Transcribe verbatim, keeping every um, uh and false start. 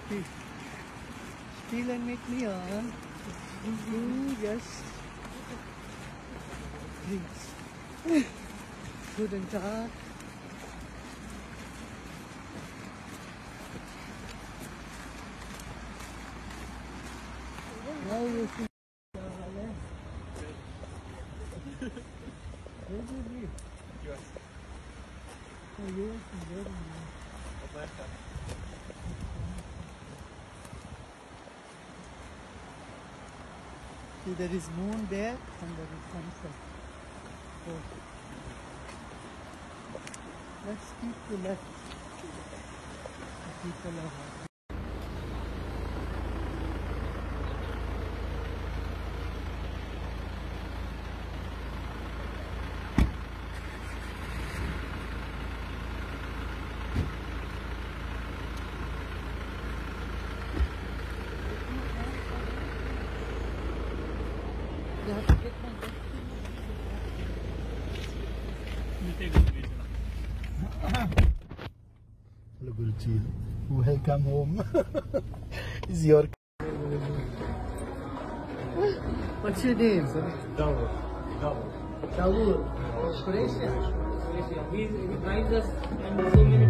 Steal. Steal and make me on. You just please. Guten Tag. Now you see. Where do you live? U S. Oh, U S is very nice. Atlanta. See, there is moon there and there is sunset. So, let's keep to left. The people are happy. Hello Guruji, welcome home. Is your What's your name? Davul. Davul. Davul. Croatia. Croatia. He, he drives us and so many